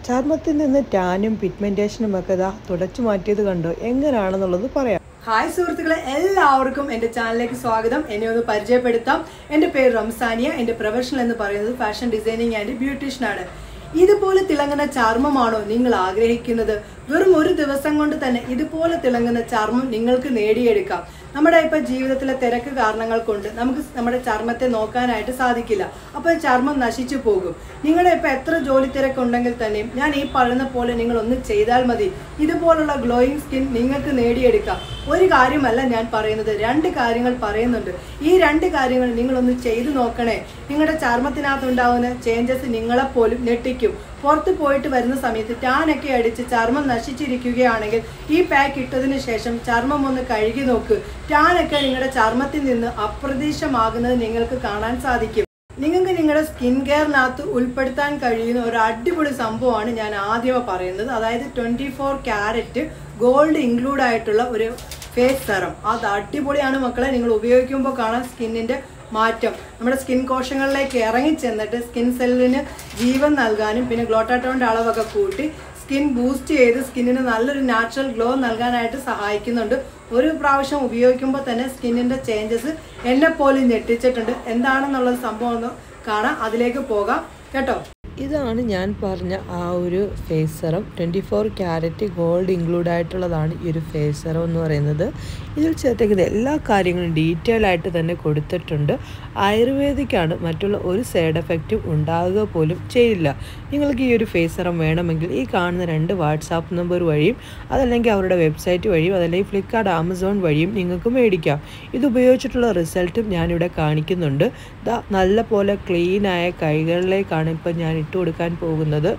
ചർമ്മത്തിൽ നിന്ന് ടാനും പിഗ്മെന്റേഷനും ഒക്കെ തുടച്ചു മാറ്റിയത് കണ്ടോ എങ്ങനെയാണെന്നുള്ളത് പറയാം. ഹായ് സുഹൃത്തുക്കളെ, എല്ലാവർക്കും എൻ്റെ ചാനലിലേക്ക് സ്വാഗതം. എന്നെ ഒന്ന് പരിചയപ്പെടുത്താം. എൻ്റെ പേര് റംസാനിയ. എൻ്റെ പ്രൊഫഷണൽ എന്ന് പറയുന്നത് ഫാഷൻ ഡിസൈനിങ് ആൻഡ് ബ്യൂട്ടീഷ്യനാണ്. ഇതുപോലെ തിളങ്ങുന്ന ചർമ്മമാണോ നിങ്ങൾ ആഗ്രഹിക്കുന്നത്? വെറും ഒരു ദിവസം കൊണ്ട് തന്നെ ഇതുപോലെ തിളങ്ങുന്ന ചർമ്മം നിങ്ങൾക്ക് നേടിയെടുക്കാം. നമ്മുടെ ഇപ്പൊ ജീവിതത്തിലെ തിരക്ക് കാരണങ്ങൾ കൊണ്ട് നമുക്ക് നമ്മുടെ ചർമ്മത്തെ നോക്കാനായിട്ട് സാധിക്കില്ല. അപ്പോൾ ചർമ്മം നശിച്ചു പോകും. നിങ്ങളുടെ ഇപ്പൊ എത്ര ജോലി തിരക്കുണ്ടെങ്കിൽ തന്നെയും ഞാൻ ഈ പറയുന്ന പോലെ നിങ്ങൾ ഒന്ന് ചെയ്താൽ മതി. ഇതുപോലുള്ള ഗ്ലോയിങ് സ്കിൻ നിങ്ങൾക്ക് നേടിയെടുക്കാം. ഒരു കാര്യമല്ല ഞാൻ പറയുന്നത്, 2 കാര്യങ്ങൾ പറയുന്നുണ്ട്. ഈ 2 കാര്യങ്ങൾ നിങ്ങളൊന്ന് ചെയ്തു നോക്കണേ. നിങ്ങളുടെ ചർമ്മത്തിനകത്തുണ്ടാവുന്ന ചേഞ്ചസ് നിങ്ങളെപ്പോലും ഞെട്ടിക്കും. പുറത്ത് പോയിട്ട് വരുന്ന സമയത്ത് ടാനൊക്കെ അടിച്ച് ചർമ്മം നശിച്ചിരിക്കുകയാണെങ്കിൽ ഈ പാക്ക് ഇട്ടതിന് ശേഷം ചർമ്മം ഒന്ന് കഴുകി നോക്ക്. ടാനൊക്കെ നിങ്ങളുടെ ചർമ്മത്തിൽ നിന്ന് അപ്രതീക്ഷിതമാകുന്നത് നിങ്ങൾക്ക് കാണാൻ സാധിക്കും. നിങ്ങൾക്ക് നിങ്ങളുടെ സ്കിൻ കെയറിനകത്ത് ഉൾപ്പെടുത്താൻ കഴിയുന്ന ഒരു അടിപൊളി സംഭവമാണ് ഞാൻ ആദ്യമേ പറയുന്നത്. അതായത് 24 ക്യാരറ്റ് ഗോൾഡ് ഇൻക്ലൂഡ് ആയിട്ടുള്ള ഒരു ഫേസ് സെറം. അത് അടിപൊളിയാണ് മക്കളെ. നിങ്ങൾ ഉപയോഗിക്കുമ്പോൾ കാണാൻ സ്കിന്നിന്റെ മാറ്റം. നമ്മുടെ സ്കിൻ കോശങ്ങളിലേക്ക് ഇറങ്ങി ചെന്നിട്ട് സ്കിൻ സെല്ലിന് ജീവൻ നൽകാനും പിന്നെ ഗ്ലൂട്ടാത്തോണിന്റെ അളവൊക്കെ കൂട്ടി സ്കിൻ ബൂസ്റ്റ് ചെയ്ത് സ്കിന്നിന് നല്ലൊരു നാച്ചുറൽ ഗ്ലോ നൽകാനായിട്ട് സഹായിക്കുന്നുണ്ട്. ഒരു പ്രാവശ്യം ഉപയോഗിക്കുമ്പോൾ തന്നെ സ്കിന്നിന്റെ ചേഞ്ചസ് എന്നെ പോലും ഞെട്ടിച്ചിട്ടുണ്ട്. എന്താണെന്നുള്ള സംഭവം ഒന്ന് കാണാം. അതിലേക്ക് പോകാം കേട്ടോ. ഇതാണ് ഞാൻ പറഞ്ഞ ആ ഒരു face serum. 24 carat gold include ആയിട്ടുള്ളതാണ് ഈ ഒരു ഫേസ് സെറം എന്ന് പറയുന്നത്. ഇതിൽ ചേർത്തേക്കുന്ന എല്ലാ കാര്യങ്ങളും ഡീറ്റെയിൽ ആയിട്ട് തന്നെ കൊടുത്തിട്ടുണ്ട്. ആയുർവേദിക്കാണ്, മറ്റുള്ള ഒരു സൈഡ് എഫക്റ്റും ഉണ്ടാകുക പോലും ചെയ്യില്ല. നിങ്ങൾക്ക് ഈ ഒരു ഫേസ് സെറം വേണമെങ്കിൽ ഈ കാണുന്ന 2 വാട്സാപ്പ് നമ്പർ വഴിയും അതല്ലെങ്കിൽ അവരുടെ വെബ്സൈറ്റ് വഴിയും അതല്ലെങ്കിൽ ഫ്ലിപ്കാർട്ട് ആമസോൺ വഴിയും നിങ്ങൾക്ക് മേടിക്കാം. ഇത് ഉപയോഗിച്ചിട്ടുള്ള റിസൾട്ടും ഞാനിവിടെ കാണിക്കുന്നുണ്ട്. നല്ല പോലെ ക്ലീനായ കൈകളിലേക്കാണ് ഇപ്പം ഞാൻ ഇട്ട് കൊടുക്കാൻ പോകുന്നത്.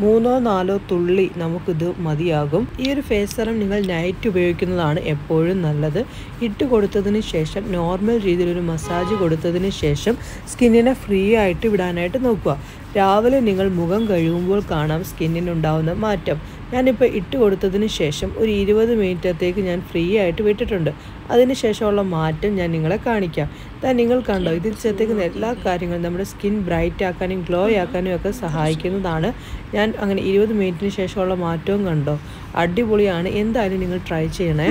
3-4 തുള്ളി നമുക്കിത് മതിയാകും. ഈ ഒരു ഫേസ് സെറം നിങ്ങൾ നൈറ്റ് ഉപയോഗിക്കുന്നതാണ് എപ്പോഴും നല്ലത്. ഇട്ട് കൊടുത്തതിന് ശേഷം നോർമൽ രീതിയിലൊരു മസാജ് കൊടുത്തതിന് ശേഷം സ്കിന്നിനെ ഫ്രീ ആയിട്ട് വിടാനായിട്ട് നോക്കുക. രാവിലെ നിങ്ങൾ മുഖം കഴുകുമ്പോൾ കാണാം സ്കിന്നിനുണ്ടാവുന്ന മാറ്റം. ഞാനിപ്പോൾ ഇട്ട് കൊടുത്തതിന് ശേഷം ഒരു 20 മിനിറ്റത്തേക്ക് ഞാൻ ഫ്രീ ആയിട്ട് വിട്ടിട്ടുണ്ട്. അതിന് ശേഷമുള്ള മാറ്റം ഞാൻ നിങ്ങളെ കാണിക്കാം. നിങ്ങൾ കണ്ടോ, ഇതിൽ ചേർത്തേക്കുന്ന എല്ലാ കാര്യങ്ങളും നമ്മുടെ സ്കിൻ ബ്രൈറ്റ് ആക്കാനും ഗ്ലോ ആക്കാനും ഒക്കെ സഹായിക്കുന്നതാണ്. ഞാൻ അങ്ങനെ 20 മിനിറ്റിന് ശേഷമുള്ള മാറ്റവും കണ്ടോ, അടിപൊളിയാണ്. എന്തായാലും നിങ്ങൾ ട്രൈ ചെയ്യണേ.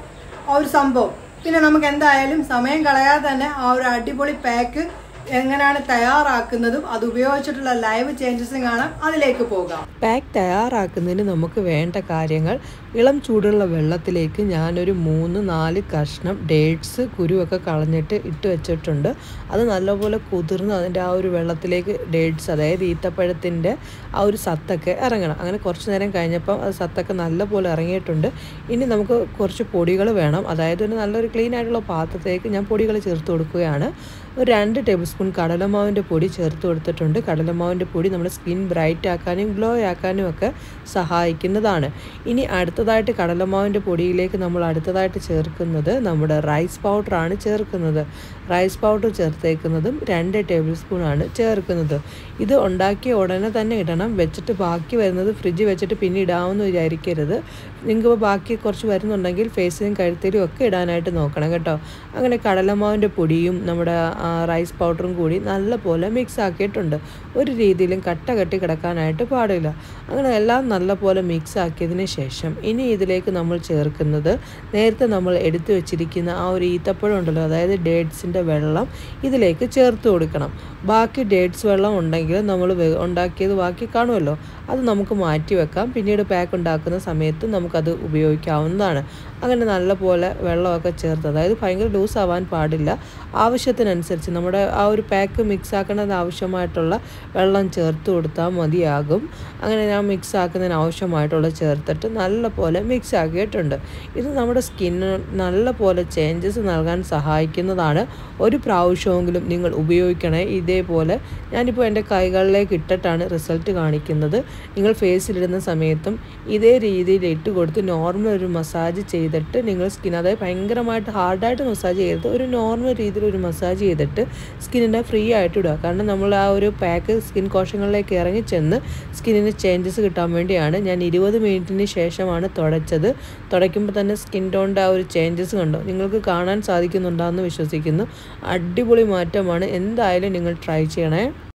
ആ ഒരു സംഭവം പിന്നെ നമുക്ക് എന്തായാലും സമയം കളയാതെ തന്നെ ആ ഒരു അടിപൊളി പാക്ക് എങ്ങനെയാണ് തയ്യാറാക്കുന്നതും അത് ഉപയോഗിച്ചിട്ടുള്ള ലൈവ് ചേഞ്ചസും കാണാം. അതിലേക്ക് പോകാം. പാക്ക് തയ്യാറാക്കുന്നതിന് നമുക്ക് വേണ്ട കാര്യങ്ങൾ: ഇളം ചൂടുള്ള വെള്ളത്തിലേക്ക് ഞാനൊരു 3-4 കഷ്ണം ഡേറ്റ്സ് കുരുവൊക്കെ കളഞ്ഞിട്ട് ഇട്ട് വെച്ചിട്ടുണ്ട്. അത് നല്ലപോലെ കുതിർന്ന് അതിൻ്റെ ആ ഒരു വെള്ളത്തിലേക്ക് ഡേറ്റ്സ്, അതായത് ഈത്തപ്പഴത്തിൻ്റെ ആ ഒരു സത്തൊക്കെ ഇറങ്ങണം. അങ്ങനെ കുറച്ച് നേരം കഴിഞ്ഞപ്പം അത് സത്തൊക്കെ നല്ലപോലെ ഇറങ്ങിയിട്ടുണ്ട്. ഇനി നമുക്ക് കുറച്ച് പൊടികൾ വേണം. അതായത് ഒരു നല്ലൊരു ക്ലീൻ ആയിട്ടുള്ള പാത്രത്തിലേക്ക് ഞാൻ പൊടികൾ ചേർത്ത് കൊടുക്കുകയാണ്. ഒരു 2 ടേബിൾ സ്പൂൺ കടലമാവിൻ്റെ പൊടി ചേർത്ത് കൊടുത്തിട്ടുണ്ട്. കടലമാവിൻ്റെ പൊടി നമ്മുടെ സ്കിൻ ബ്രൈറ്റ് ആക്കാനും ഗ്ലോ ആക്കാനും ഒക്കെ സഹായിക്കുന്നതാണ്. ഇനി അടുത്തതായിട്ട് കടലമാവിൻ്റെ പൊടിയിലേക്ക് നമ്മൾ അടുത്തതായിട്ട് ചേർക്കുന്നത് നമ്മുടെ റൈസ് പൗഡറാണ് ചേർക്കുന്നത്. റൈസ് പൗഡർ ചേർത്തേക്കുന്നതും 2 ടേബിൾ സ്പൂണാണ് ചേർക്കുന്നത്. ഇത് ഉണ്ടാക്കിയ ഉടനെ തന്നെ ഇടണം. വെച്ചിട്ട് ബാക്കി വരുന്നത് ഫ്രിഡ്ജ് വെച്ചിട്ട് പിന്നെ ഇടാമെന്ന് വിചാരിക്കരുത്. നിങ്ങൾക്ക് ബാക്കി കുറച്ച് വരുന്നുണ്ടെങ്കിൽ ഫേസിലും കഴുത്തിലും ഒക്കെ ഇടാനായിട്ട് നോക്കണം കേട്ടോ. അങ്ങനെ കടലമാവിൻ്റെ പൊടിയും നമ്മുടെ റൈസ് പൗഡറും കൂടി നല്ലപോലെ മിക്സ് ആക്കിയിട്ടുണ്ട്. ഒരു രീതിയിലും കട്ട കെട്ടി കിടക്കാനായിട്ട് പാടില്ല. അങ്ങനെ എല്ലാം നല്ലപോലെ മിക്സ് ആക്കിയതിന് ശേഷം ഇനി ഇതിലേക്ക് നമ്മൾ ചേർക്കുന്നത് നേരത്തെ നമ്മൾ എടുത്തു വെച്ചിരിക്കുന്ന ആ ഒരു ഈത്തപ്പഴം ഉണ്ടല്ലോ, അതായത് ഡേറ്റ്സിൻ്റെ വെള്ളം ഇതിലേക്ക് ചേർത്ത് കൊടുക്കണം. ബാക്കി ഡേറ്റ്സ് വെള്ളം ഉണ്ടെങ്കിൽ നമ്മൾ ഉണ്ടാക്കിയത് ബാക്കി കാണുമല്ലോ, അത് നമുക്ക് മാറ്റി വെക്കാം. പിന്നീട് പാക്ക് ഉണ്ടാക്കുന്ന സമയത്ത് നമുക്കത് ഉപയോഗിക്കാവുന്നതാണ്. അങ്ങനെ നല്ലപോലെ വെള്ളമൊക്കെ ചേർത്ത്, അതായത് ഭയങ്കര ലൂസ് ആവാൻ പാടില്ല, ആവശ്യത്തിനനുസരിച്ച് നമ്മുടെ ആ ഒരു പാക്ക് മിക്സ് ആക്കുന്നതിന് ആവശ്യമായിട്ടുള്ള വെള്ളം ചേർത്ത് കൊടുത്താൽ മതിയാകും. അങ്ങനെ ഞാൻ മിക്സ് ആക്കുന്നതിന് ആവശ്യമായിട്ടുള്ള ചേർത്തിട്ട് നല്ലപോലെ മിക്സ് ആക്കിയിട്ടുണ്ട്. ഇത് നമ്മുടെ സ്കിന്നിന് നല്ലപോലെ ചേഞ്ചസ് നൽകാൻ സഹായിക്കുന്നതാണ്. ഒരു പ്രാവശ്യമെങ്കിലും നിങ്ങൾ ഉപയോഗിക്കണേ. ഇതേപോലെ ഞാനിപ്പോൾ എൻ്റെ കൈകളിലേക്ക് ഇട്ടിട്ടാണ് റിസൾട്ട് കാണിക്കുന്നത്. നിങ്ങൾ ഫേസിലിടുന്ന സമയത്തും ഇതേ രീതിയിൽ ഇട്ട് കൊടുത്ത് നോർമൽ ഒരു മസാജ് ചെയ്തിട്ട് നിങ്ങൾ സ്കിൻ, അതായത് ഭയങ്കരമായിട്ട് ഹാർഡായിട്ട് മസാജ് ചെയ്ത് ഒരു നോർമൽ രീതിയിൽ ഒരു മസാജ് ചെയ്തിട്ട് സ്കിന്നിനെ ഫ്രീ ആയിട്ട് ഇടുക. കാരണം നമ്മൾ ആ ഒരു പാക്ക് സ്കിൻ കോശങ്ങളിലേക്ക് ഇറങ്ങി ചെന്ന് സ്കിന്നിന് ചേഞ്ചസ് കിട്ടാൻ വേണ്ടിയാണ്. ഞാൻ 20 മിനിറ്റിന് ശേഷമാണ് തുടച്ചത്. തുടയ്ക്കുമ്പോൾ തന്നെ സ്കിൻ ടോണിൻ്റെ ആ ഒരു ചേഞ്ചസ് കണ്ടോ, നിങ്ങൾക്ക് കാണാൻ സാധിക്കുന്നുണ്ടാകുമെന്ന് വിശ്വസിക്കുന്നു. അടിപൊളി മാറ്റമാണ്. എന്തായാലും നിങ്ങൾ ട്രൈ ചെയ്യണേ.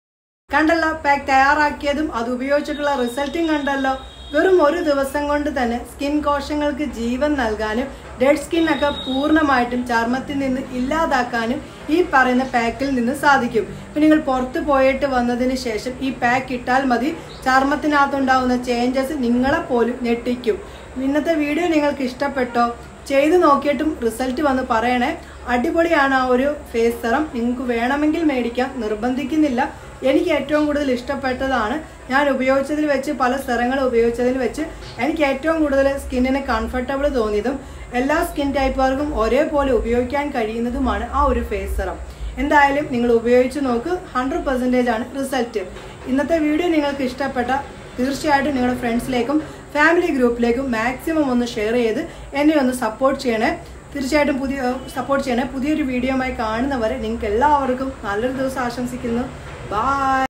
കണ്ടല്ലോ പാക്ക് തയ്യാറാക്കിയതും അത് ഉപയോഗിച്ചിട്ടുള്ള റിസൾട്ടും കണ്ടല്ലോ. വെറും ഒരു ദിവസം കൊണ്ട് തന്നെ സ്കിൻ കോശങ്ങൾക്ക് ജീവൻ നൽകാനും ഡെഡ് സ്കിൻ ഒക്കെ പൂർണ്ണമായിട്ടും ചർമ്മത്തിൽ നിന്ന് ഇല്ലാതാക്കാനും ഈ പറയുന്ന പാക്കിൽ നിന്ന് സാധിക്കും. ഇപ്പം നിങ്ങൾ പുറത്ത് പോയിട്ട് വന്നതിന് ശേഷം ഈ പാക്ക് ഇട്ടാൽ മതി, ചർമ്മത്തിനകത്തുണ്ടാവുന്ന ചേഞ്ചസ് നിങ്ങളെ പോലും ഞെട്ടിക്കും. ഇന്നത്തെ വീഡിയോ നിങ്ങൾക്ക് ഇഷ്ടപ്പെട്ടോ? ചെയ്ത് നോക്കിയിട്ടും റിസൾട്ട് വന്ന് പറയണേ. അടിപൊളിയാണ് ആ ഒരു ഫേസ് സെറം. നിങ്ങൾക്ക് വേണമെങ്കിൽ മേടിക്കാം, നിർബന്ധിക്കുന്നില്ല. എനിക്ക് ഏറ്റവും കൂടുതൽ ഇഷ്ടപ്പെട്ടതാണ്. ഞാൻ ഉപയോഗിച്ചതിൽ വെച്ച്, പല സെറങ്ങൾ ഉപയോഗിച്ചതിൽ വെച്ച് എനിക്ക് ഏറ്റവും കൂടുതൽ സ്കിന്നിന് കംഫർട്ടബിൾ തോന്നിയതും എല്ലാ സ്കിൻ ടൈപ്പുകാർക്കും ഒരേപോലെ ഉപയോഗിക്കാൻ കഴിയുന്നതുമാണ് ആ ഒരു ഫേസ് സെറം. എന്തായാലും നിങ്ങൾ ഉപയോഗിച്ച് നോക്ക്, 100% ആണ് റിസൾട്ട്. ഇന്നത്തെ വീഡിയോ നിങ്ങൾക്ക് ഇഷ്ടപ്പെട്ട തീർച്ചയായിട്ടും നിങ്ങളുടെ ഫ്രണ്ട്സിലേക്കും ഫാമിലി ഗ്രൂപ്പിലേക്കും മാക്സിമം ഒന്ന് ഷെയർ ചെയ്ത് എന്നെ ഒന്ന് സപ്പോർട്ട് ചെയ്യണേ. തീർച്ചയായിട്ടും സപ്പോർട്ട് ചെയ്യണേ. പുതിയൊരു വീഡിയോയുമായി കാണുന്നവരെ നിങ്ങൾക്ക് എല്ലാവർക്കും നല്ലൊരു ദിവസം ആശംസിക്കുന്നു. ബൈ.